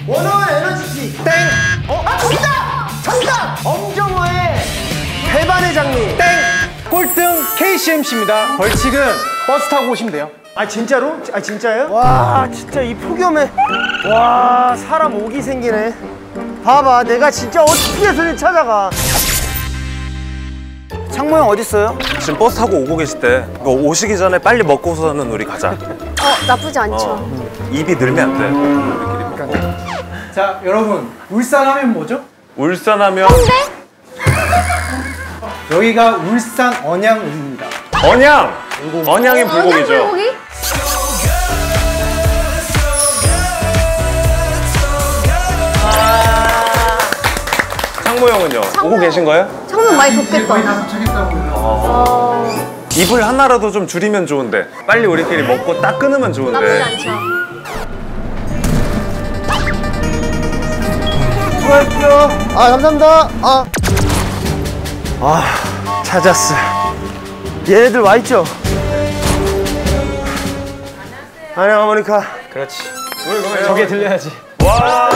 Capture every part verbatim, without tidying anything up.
원어원 에너지티. 땡. 어? 아 정답! 정답! 엄정화의 배반의 장미. 땡. 꼴등 케이씨엠씨입니다. 벌칙은 버스 타고 오시면 돼요. 아 진짜로? 아 진짜예요? 와 진짜 이 폭염에 와 사람 오기 생기네. 봐봐 내가 진짜 어떻게 해서든 찾아가. 창모 형 어딨어요? 지금 버스 타고 오고 계실 때 이거 오시기 전에 빨리 먹고서는 우리 가자. 어 나쁘지 않죠. 어. 입이 늘면 안 돼. 우리끼리 먹고. 자 여러분 울산 하면 뭐죠? 울산 하면 홍대? 여기가 울산 언양읍입니다. 언양! 언양인 불고기죠. 언양 불고기? 창모 형은요? 창모 오고 계신 거예요? 창문 많이 덥겠다. 어... 입을 하나라도 좀 줄이면 좋은데 빨리 우리끼리 먹고 딱 끊으면 좋은데. 나쁘지 않죠. 수고하십시오. 아 감사합니다. 아, 아 찾았어. 얘네들 와 있죠? 안녕 모니카. 그렇지. 저게 들려야지. 와!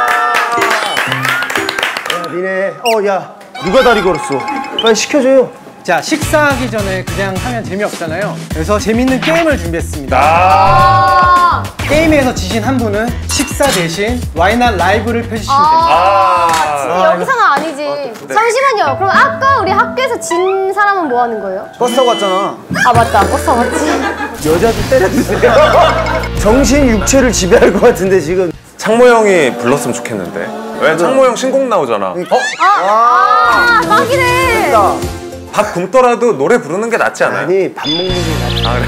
니네. 어 야 누가 다리 걸었어? 빨리 시켜줘요. 자 식사하기 전에 그냥 하면 재미없잖아요. 그래서 재밌는 게임을 준비했습니다. 아! 게임에서 지신 한 분은 식사 대신 와이낫 라이브를 펴주시면 아, 됩니다. 아, 아 여기서는 아니지. 네. 잠시만요. 그럼 아까 우리 학교에서 진 사람은 뭐 하는 거예요? 버스 타고 왔잖아. 아 맞다. 버스 타고 왔지. 여자도 때려주세요. 정신 육체를 지배할 것 같은데 지금. 창모 형이 불렀으면 좋겠는데. 왜? 창모 형 신곡 나오잖아. 어? 아, 아 딱이네. 밥 굶더라도 노래 부르는 게 낫지 않아요? 아니 밥 먹는 게 낫지. 아, 그래?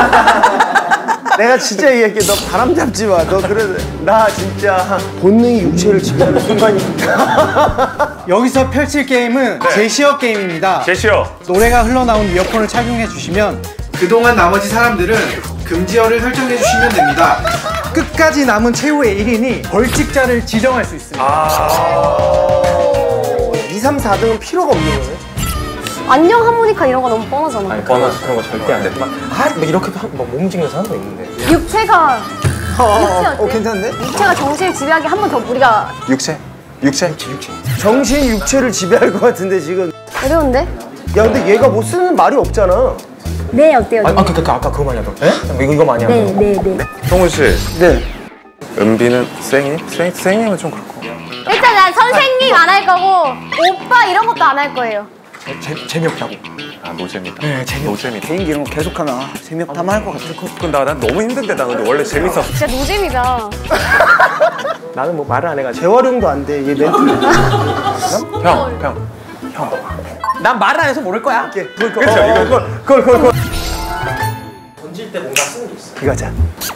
내가 진짜 얘기할게. 너 바람 잡지 마. 너 그래. 나 진짜 본능이 육체를 지배하는 순간이니까. 여기서 펼칠 게임은 네. 제시어 게임입니다. 제시어. 노래가 흘러나온 이어폰을 착용해 주시면 그동안 나머지 사람들은 금지어를 설정해 주시면 됩니다. 끝까지 남은 최후의 일 인이 벌칙자를 지정할 수 있습니다. 아. 이, 삼, 사 등은 필요가 없는 거네. 안녕 하모니카 이런 거 너무 뻔하잖아. 아니, 뻔하지. 그런 거 절대 안 돼. 아, 뭐 이렇게 뭐 몸짓는 사람도 있는데. 육체가 어, 육체 어, 어때? 어, 괜찮네? 육체가 정신을 지배하게 한 번 더 우리가 육체? 육체? 정신 육체를 지배할 것 같은데 지금. 어려운데? 야 근데 얘가 못 쓰는 말이 없잖아. 네 어때요? 아, 그, 그, 그 아까 그거 많이 하던. 에? 이거 이거 많이 하던. 네네 네. 성훈 씨, 네. 은비는 쌩이? 쌩, 쌩이면 좀 그렇고. 일단 난 선생님 안 할 거고 오빠 이런 것도 안 할 거예요. 재, 재미없게 하고. 아, 노잼이다. 네, 재미없- 노잼이다. 개인기 이런 거 계속하면 아, 재미없다만 할 것 같아. 그건 나, 난 너무 힘든데, 나 근데 원래 재밌었어. 진짜 노잼이다. 나는 뭐 말을 안 해가지고. 재활용도 안 돼. 얘 멘트. 형, 형. 난 말을 안 해서 모를 거야. 그렇죠, 이거, 이거. 걸, 걸, 걸. 던질 때 뭔가 쓰는 게 있어. 이거 하자.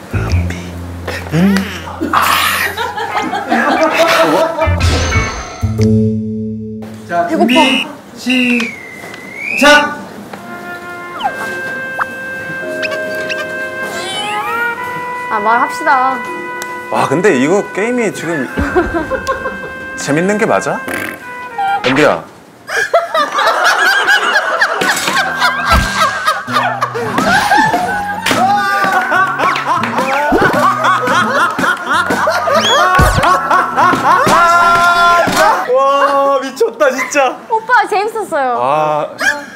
자, 배고파. 준비, 시작! 아 말합시다. 와, 근데 이거 게임이 지금 재밌는 게 맞아? 은비야. 와 미쳤다 진짜. 오빠 재밌었어요. 아.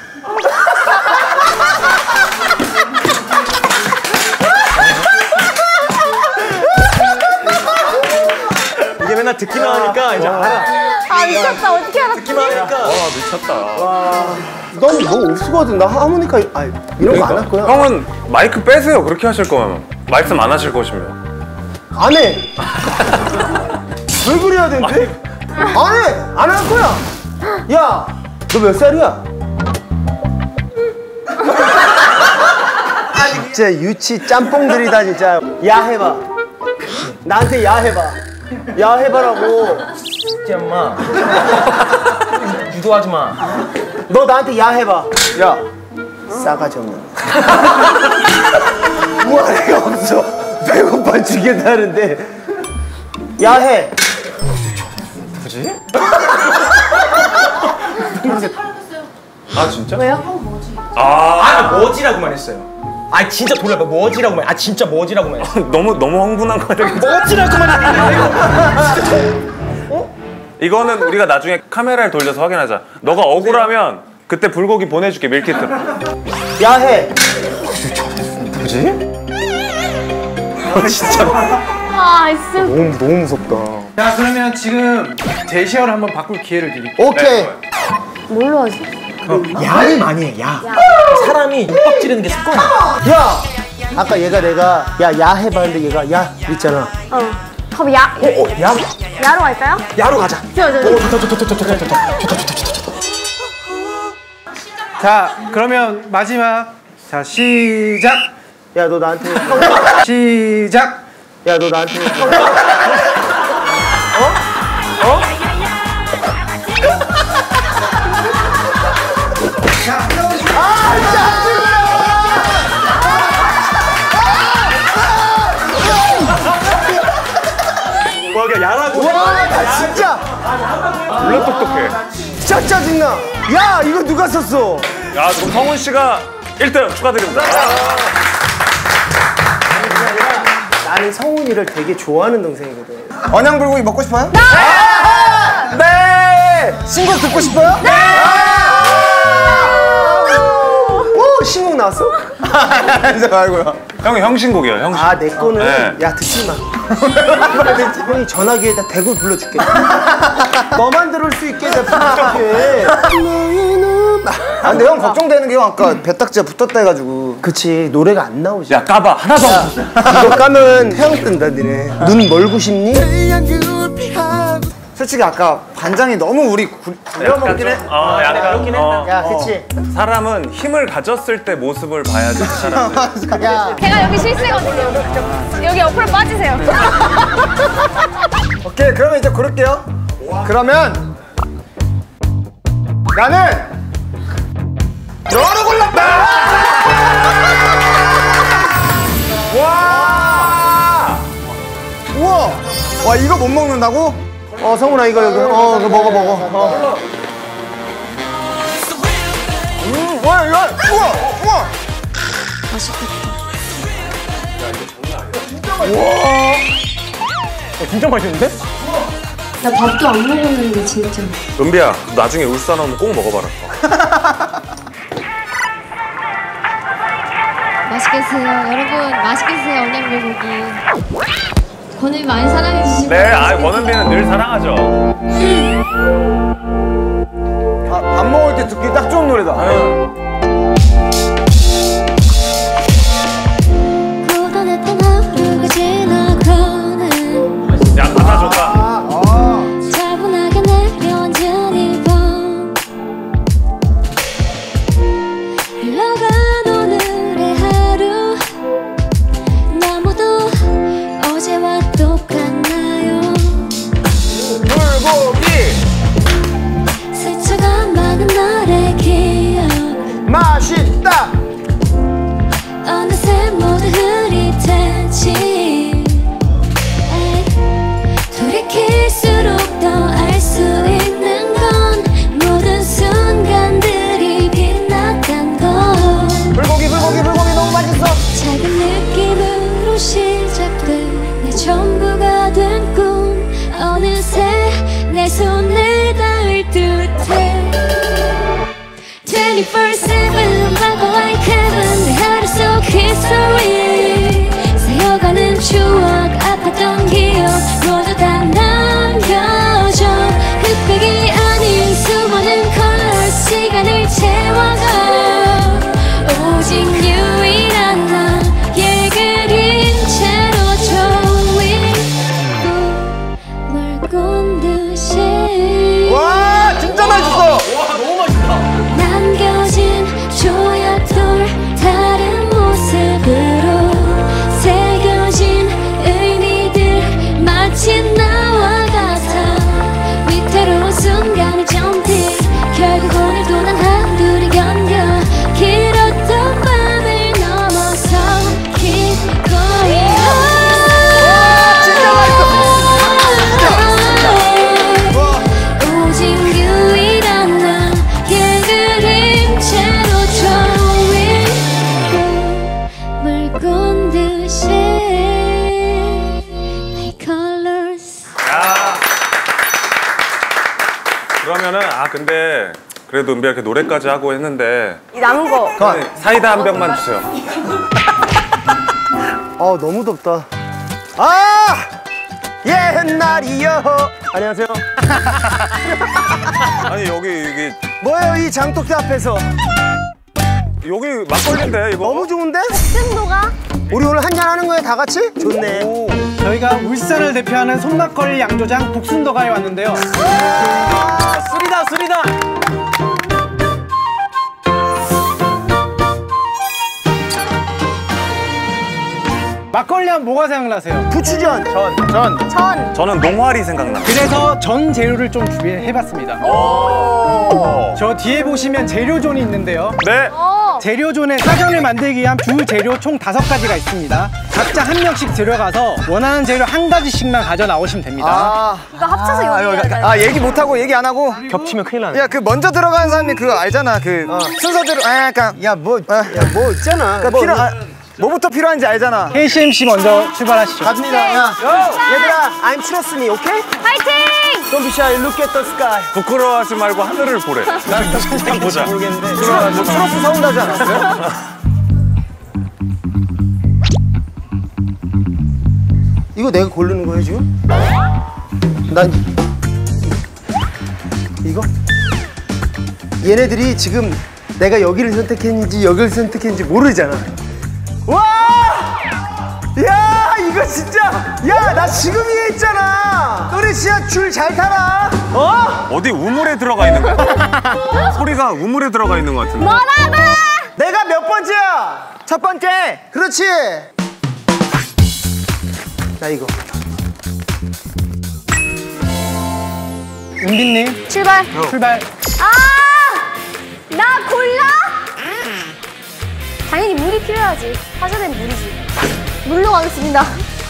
이게 맨날 듣기만 하니까 이제 알아. 아 미쳤다. 어떻게 알았지? 듣기만 하니까. 와, 미쳤다. 넌 너 없거든. 나 하모니카 아 이런 거 안 할 거야. 형은 마이크 빼세요. 그렇게 하실 거면. 말씀 안 하실 것이면. 안 해. 왜 그래야 되는데? 안 해. 안 할 거야. 야, 너 몇 살이야? 진짜 유치 짬뽕들이다 진짜. 야 해봐. 나한테 야 해봐. 야 해봐라고. 진짜 엄마. 유도하지 마. 너 나한테 야 해봐. 야, 싸가지 없는. 우아래가 없어. 배고파 죽겠다는데. 야 해. 굳이? 아, 진짜? 왜요? 아, 아, 뭐지라고만 했어요. 아 진짜 돌려봐. 뭐지라고만. 아 진짜 뭐지라고만. 너무 너무 흥분한 거 같아. 뭐지라고만. 이거는 우리가 나중에 카메라를 돌려서 확인하자. 너가 억울하면 그때 불고기 보내줄게, 밀키트. 야해. 뭐지? 진짜 아, 있음. 너무 너무 무섭다. 자, 그러면 지금 제시어를 한번 바꿀 기회를 드릴게요. 오케이. 뭘로 하지? 야를 많이 해. 야. 사람이 윽박 지르는 게 습관이야. 야. 아까 얘가 내가 야 야해 봤는데 얘가 야 있잖아. 어. 그럼 야, 어, 어, 야. 야로 갈까요? 야로 가자. 저, 저, 저. 오, 좋다, 좋다, 좋다, 좋다, 좋다, 좋다, 좋다, 좋다. 자, 그러면 마지막. 자, 시작. 야 너 나한테 시작. 야 너 나한테 와, 그냥 야라고. 와나 진짜 물론 똑똑해. 진짜 짜증나. 야 이거 누가 썼어? 야, 그럼 성훈 씨가 일 등 축하드립니다. 나는 성훈이를 되게 좋아하는 동생이거든. 언양 불고기 먹고 싶어요? 네. 신곡 듣고 싶어요? 네. 오 신곡 나왔어? 아이고요. 형이 형신곡이에요, 형신. 아 내 거는 네. 야 듣지 마. 형이 전화기에다 대구 불러줄게. 너만 들을 수 있게 내가 불러줄게. 아, 근데 형 걱정되는 게 형 아까 배딱지가 붙었다 해가지고. 그치 노래가 안 나오지. 야, 까봐. 하나도 안 붙었어. 이거 까면 태양 뜬다 니네. 눈 멀고 싶니? 솔직히 아까 반장이 너무 우리 부려먹긴 해. 어, 약간. 어. 야 그치. 사람은 힘을 가졌을 때 모습을 봐야지, 사람. 야 제가 여기 실세거든요. 여기 옆으로 빠지세요. 오케이, 그러면 이제 고를게요. 그러면 나는 너를 골랐다. 와! 우와! 와, 이거 못 먹는다고? 어 성훈아 이거 이거 어 이거 먹어 먹어. 어. 음, 와, 이거 우와! 우와! 진짜 맛있는데? 나 밥도 안 먹었는데 진짜. 은비야, 나중에 울산 오면 꼭 먹어봐라. 맛있게 드세요. 여러분 맛있게 드세요. 언양불고기. 권은비 많이 사랑해주시고. 네, 아, 권은비는 늘 사랑하죠. 아, 밥 먹을 때 듣기 딱 좋은 노래다. 고단했던 하루가 지나가는 야, 가사 좋다. 차분하게 내려앉은 이밤 흘러간 오늘의 하루 너무도 어제와 똑같나요. 불고기! 스쳐간 많은 날의 기억 맛있다! 어느새 모두 흐릿해지 돌이킬수록 더 알 수 있는 건 모든 순간들이 빛났단 걸. 불고기, 불고기, 불고기 너무 맛있어! 작은 느낌으로 시작된 내 전부가 된 꿈 어느새 내 손에 닿을 듯해. twenty-four seven 음악과 like heaven 내 하루 속 history 새어가는 추억 아팠던 기억 모두 다 남겨져. 흑백이 아닌 수많은 컬러 시간을 채워가 오직 유일한 나의 그림체로 조금 꿈을 꾼 듯이 와, 진짜 맛있어! 남겨진 그러면은 아 근데 그래도 은비야 이렇게 노래까지 하고 했는데 이 남은 거. 사이다 한 병만 주세요. 아 너무 덥다. 아 옛날이요. 안녕하세요. 아니 여기 여기 뭐예요 이 장독대 앞에서? 여기 막걸리인데 이거. 너무 좋은데? 복순도가? 우리 오늘 한잔 하는 거야 다 같이? 좋네. 오, 저희가 울산을 대표하는 손막걸리 양조장 복순도가에 왔는데요. 술이다 술이다. 막걸리 하면 뭐가 생각나세요? 부추전. 전. 전. 전. 저는 농활이 생각나. 그래서 전 재료를 좀 준비해봤습니다. 저 뒤에 보시면 재료존이 있는데요. 네. 어. 재료존에 짜장을 만들기 위한 주 재료 총 다섯 가지가 있습니다. 각자 한 명씩 들어가서 원하는 재료 한 가지씩만 가져 나오시면 됩니다. 아, 이거 합쳐서 요리해야 돼. 아 얘기 못 하고 얘기 안 하고. 겹치면 큰일 나네. 야 그 먼저 들어가는 사람이 그거 알잖아. 그 순서대로. 아 약간 야뭐 야 뭐 있잖아. 그러니까 뭐, 필요 아, 뭐부터 필요한지 알잖아. 케이씨엠씨 먼저 출발하시죠. 갑니다. 야. 얘들아, I'm trust me, okay? 파이팅! Don't be shy, look at the sky. 부끄러워하지 말고 하늘을 보래. 난 그냥 보자. 모르겠는데. 추러, 뭐 추러스 사온다지 않았어요? 이거 내가 고르는 거야 지금? 난 이거? 얘네들이 지금 내가 여기를 선택했는지 여기를 선택했는지 모르잖아. 와! 야 이거 진짜 야 나 지금 위에 있잖아. 너네 진짜 줄 잘 타라. 어? 어디 우물에 들어가 있는 거야? 소리가 우물에 들어가 있는 것 같은데. 뭐라고? 내가 몇 번째야? 첫 번째. 그렇지. 나 이거. 은빈님 출발. 출발. 아! 나 골라? 당연히 물이 필요하지. 사전엔 물이지. 물로 가겠습니다.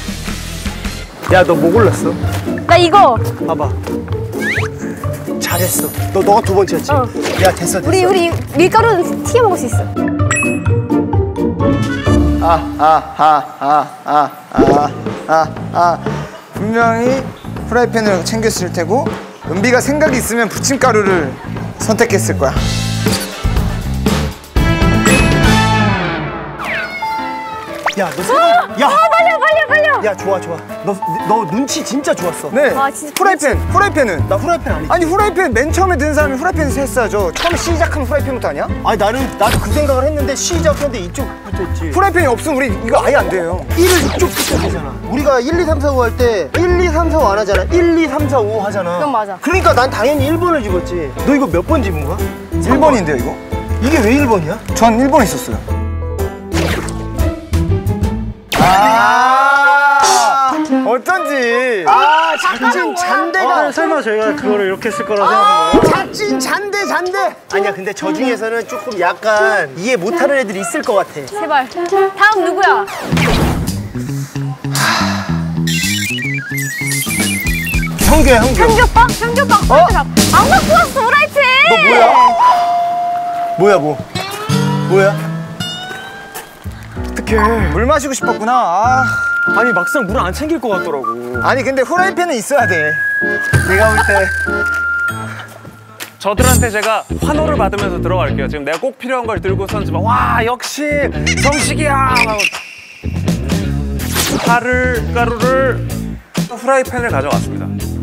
야 너 뭐 골랐어? 나 이거. 봐봐. 잘했어. 너 너가 두 번째였지? 어. 야 됐어 됐어. 우리 우리 밀가루는 튀겨 먹을 수 있어. 아아아아아아아 분명히 프라이팬을 챙겼을 테고 은비가 생각이 있으면 부침가루를 선택했을 거야. 야 너 생각. 야. 아 빨려 빨려 빨려. 야 좋아 좋아. 너 너 눈치 진짜 좋았어. 네. 아, 진짜 프라이팬. 프라이팬은 나 후라이팬 아니지? 아니 후라이팬 맨 처음에 든 사람이 후라이팬에서 했어야죠. 처음 시작하면 후라이팬부터 아니야? 아니 나는 나도 그 생각을 했는데 시작했는데 이쪽부터 했지. 후라이팬이 없으면 우리 이거 아예 안 돼요. 일을 이쪽부터 하잖아. 우리가 일, 이, 삼, 사, 오 할 때 일, 이, 삼, 사, 오 안 하잖아. 일, 이, 삼, 사, 오 하잖아. 그건 맞아. 그러니까 난 당연히 일 번을 집었지. 너 이거 몇 번 집은 거야? 일 번인데요 이거? 이게 왜 일 번이야? 전 일 번 있었어요. 아 어쩐지. 아 작진 잔대가. 설마 저희가 그거를 이렇게 쓸 거라고 아 작진 잔대 잔대. 아니야 근데 저 중에서는 조금 약간 이해 못하는 애들이 있을 것 같아. 제발. 다음 누구야? 형규야 형규. 현규 오빠? 현규 오빠 프라이팬 안 갖고 왔어 프라이팬. 너 뭐야? 뭐야 뭐? 뭐야? 어떡해. 물 마시고 싶었구나. 아. 아니 막상 물을 안 챙길 것 같더라고. 아니 근데 후라이팬은 있어야 돼. 내가 볼 때 저들한테 제가 환호를 받으면서 들어갈게요. 지금 내가 꼭 필요한 걸 들고 선지만 와 역시 정식이야. 하고 파를 가루를 후라이팬을 가져왔습니다.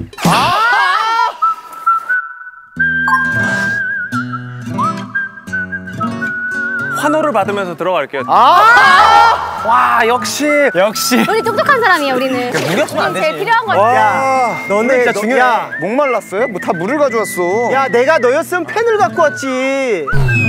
환호를 받으면서 들어갈게요. 와 역시 역시 우리 똑똑한 사람이야 우리는. 무겼으면 안 우린 제일 되지. 필요한 거지. 야 너네 진짜 너- 중요해. 야, 목말랐어요? 뭐 다 물을 가져왔어. 야 내가 너였으면 펜을 갖고 왔지.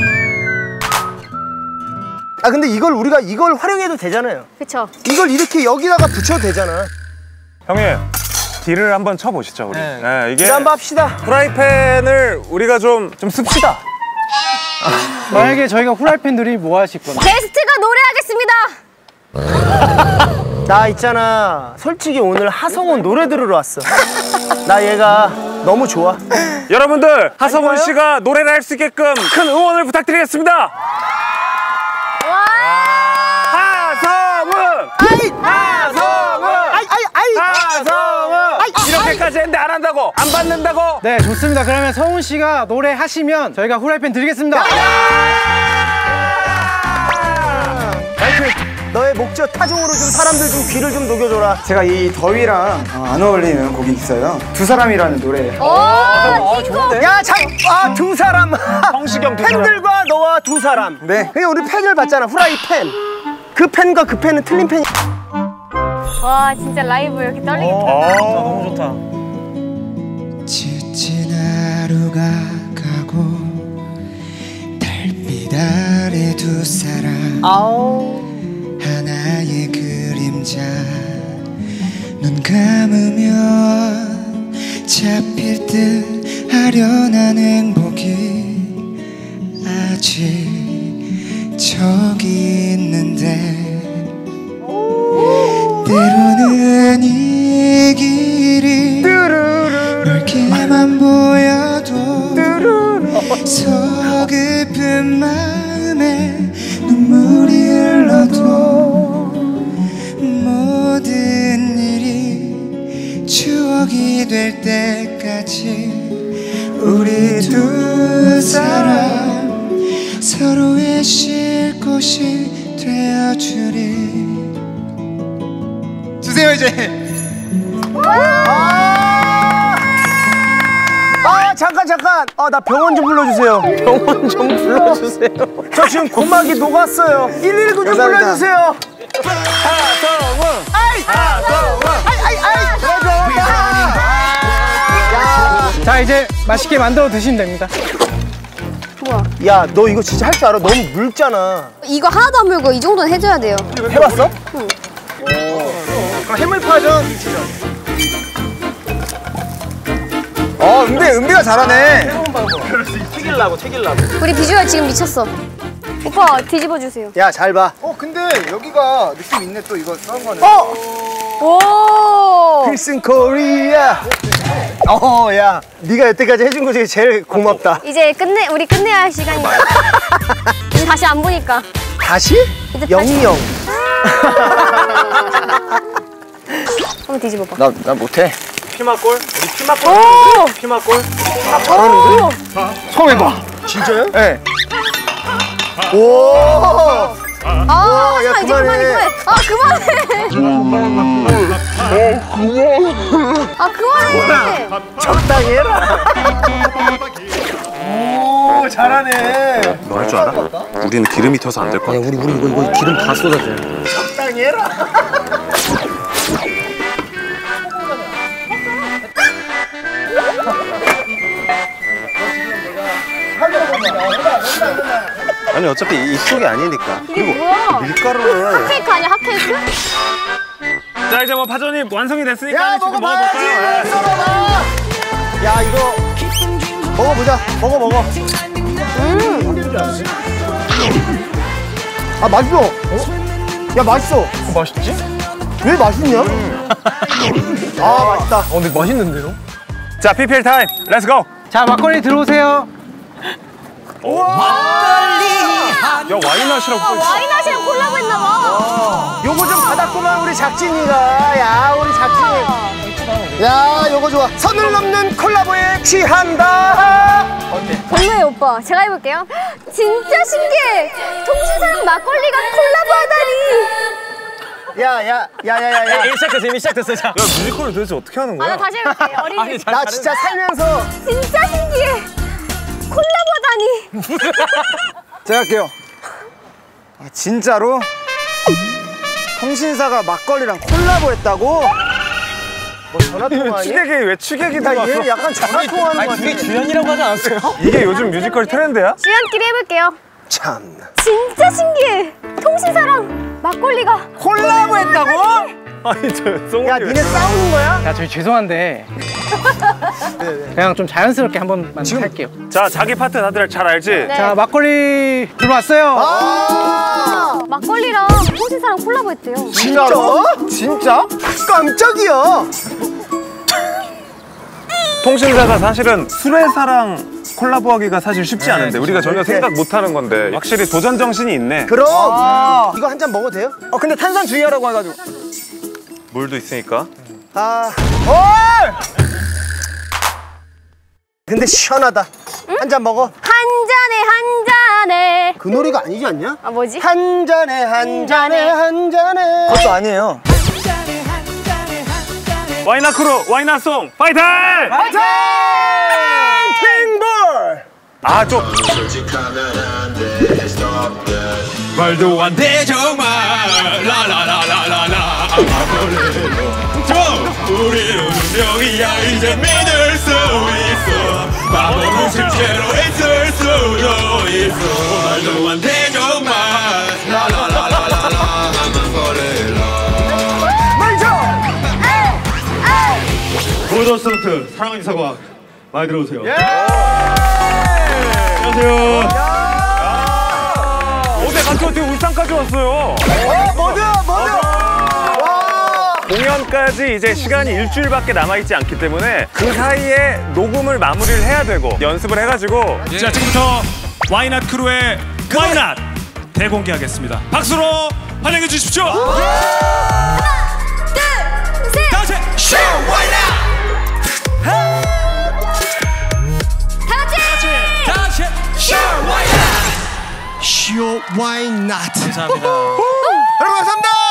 아 근데 이걸 우리가 이걸 활용해도 되잖아요. 그쵸. 이걸 이렇게 여기다가 붙여도 되잖아. 형님 딜을 한번 쳐보시죠 우리. 네. 네, 이게 이제 한번 합시다. 프라이팬을 우리가 좀 좀 씁시다. 만약에 저희가 후라이팬들이 뭐 하실 건데? 게스트가 노래하겠습니다. 나 있잖아. 솔직히 오늘 하성운 노래 들으러 왔어. 나 얘가 너무 좋아. 여러분들 하성운 아닌가요? 씨가 노래를 할 수 있게끔 큰 응원을 부탁드리겠습니다. 와. 하성운! 아이 하성운! 아이 아이 아이 하성운! 아이 이렇게 이렇게까지 했는데 안 한다고? 안 받는다고? 네, 좋습니다. 그러면 성훈 씨가 노래 하시면 저희가 후라이팬 드리겠습니다. 마이클, 너의 목적 타종으로 좀 사람들 좀 귀를 좀 녹여줘라. 제가 이 더위랑 어, 안 어울리는 곡이 있어요. 두 사람이라는 노래. 오, 친구. 야, 참, 아, 두 사람. 성시경 두 사람. 팬들과 너와 두 사람. 네. 그러니까 우리 팬을 봤잖아, 후라이팬. 그 팬과 그 팬은 틀린 팬이. 와, 진짜 라이브 이렇게 떨리겠다. 아, 너무 좋다. 지친 하루가 가고 달빛 아래 두 사람 아우. 하나의 그림자 눈 감으면 잡힐 듯 아련한 행복이 아직 저기 있는데 때로는 이 길이 넓게만 보여도 서글픈 마음에 눈물이 흘러도 모든 일이 추억이 될 때까지 우리 두 사람 서로의 쉴 곳이 되어주리. 주세요 이제. 아, 아 잠깐 잠깐. 아, 나 병원 좀 불러주세요. 병원 좀 불러주세요. 저 지금 고막이 녹았어요. 일일구 좀 감사합니다. 불러주세요. 하성훈. 아이, 하성훈. 아이, 아이, 아이. 야, 자, 이제 맛있게 만들어 드시면 됩니다. 야, 너 이거 진짜 할 줄 알아? 너무 묽잖아. 이거 하나도 안 물고 이 정도는 해줘야 돼요. 해봤어? 응. 그럼 해물파전. 어, 은비, 은비가 잘하네. 튀길라고, 튀길라고. 우리 비주얼 지금 미쳤어. 오빠 뒤집어 주세요. 야, 잘 봐. 어, 근데 여기가 느낌 있네, 또 이거 싼 거는. 어! 오. 필승 코리아. 어, 야, 네가 여태까지 해준 거 중에 제일 고맙다. 이제 끝내 우리 끝내야 할 시간이야. 이제 다시 안 보니까. 다시? 이제 영영. 한번 뒤집어봐. 나, 나 못해. 피막골? 우리 피막골 오. 하는데? 피막골? 잘하는데? 처음 해봐. 진짜요? 네. 오! 아, 야, 야, 이제 그만해. 그만해, 그만해. 아, 그만해. 아, 그만해. 적당히 해라. 오, 잘하네. 너 할 줄 알아? 우리는 기름이 튀어서 안 될 것 같아. 우리 우리 이거 이거 기름 다 쏟아져. 적당히 해라. 아니 어차피 이쪽이 아니니까. 이게 뭐야? 밀가루를. 핫케이크 아니야, 핫케이크? 자, 이제 뭐 파전이 완성이 됐으니까 야, 지금 먹어봐야지. 먹어볼까요? 썰어봐. 야, 이거 먹어보자. 먹어 먹어. 음. 아, 맛있어. 어? 야, 맛있어. 맛있지? 왜 맛있냐? 아, 맛있다. 어, 근데 맛있는데요? 자, 피피엘 타임. 렛츠 고. 자, 막걸리 들어오세요. 야, 와인 하시라고. 아, 와인하시랑 콜라보 했나봐. 요거 좀 받았구만 우리 작진이가. 야, 우리 작진이. 야, 요거 좋아. 선을 넘는 콜라보에 취한다. 어때? 별로예요, 오빠. 제가 해볼게요. 진짜 신기해. 통신사랑 막걸리가 콜라보하다니. 야, 야, 야, 야, 야, 야. 시작됐어, 이미 시작됐어. 자. 야, 뮤지컬을 도대체 어떻게 하는 아, 거야? 나 다시 해볼게요. 어린이. 나 진짜 살면서 진짜 신기해. 콜라보다니. 제가 할게요. 아, 진짜로? 통신사가 막걸리랑 콜라보했다고? 뭐 전화 통화 아니? 취객이 왜 취객이 나 들어왔어? 얘 약간 전화 통화하는 거 같아. 주연이라고 하지 않았어요? 이게 요즘 뮤지컬 트렌드야? 주연끼리 해볼게요. 참. 진짜 신기해. 통신사랑 막걸리가 콜라보했다고? 아니, 저 성훈이 야, 왜- 니네 싸우는 거야? 야, 저희 죄송한데 그냥 좀 자연스럽게 한 번만 할게요. 자, 자기 파트 다들 잘 알지? 네. 자, 막걸리 들어왔어요. 아, 막걸리랑 통신사랑 콜라보했대요. 진짜로? 진짜? 깜짝이야. 통신사가 사실은 술회사랑 콜라보하기가 사실 쉽지 않은데 우리가 전혀 생각 못하는 건데 확실히 도전 정신이 있네. 그럼 이거 한 잔 먹어도 돼요? 어, 근데 탄산 주의하라고 해가지고. 물도 있으니까. 아, 어! 근데 시원하다. 한 잔 먹어. 한 잔에 한 잔에. 그 노래가 아니지 않냐? 아 뭐지? 한 잔에 한 잔에 한 잔에. 그것도 아니에요. 와이나크루 와이나송 파이팅! 파이팅! 킹볼! 아 좀 말도 안 돼 정말 라라라라라라 좀 우리 운명이야 이제 믿을 수 있어 바보는 실제로 있을 수도 있어 말도 안 돼 정말 라라라라라라 보여줬스트 사랑하는 사과 많이 들어오세요. 안녕하세요. 어제 같이 어떻게 울산까지 왔어요? 어, 뭐야, 뭐야? 와! 공연까지 이제 시간이 일주일밖에 남아있지 않기 때문에 그 사이에 녹음을 마무리를 해야 되고 연습을 해가지고 자 지금부터 와이낫 크루의 와이낫 대공개하겠습니다. 박수로 환영해 주십시오. 하나, 둘, 셋. 다시 쇼 와이낫. 다 같이. 다시 쇼 와이낫. 쇼 와이낫. 감사합니다. 여러분, 감사합니다!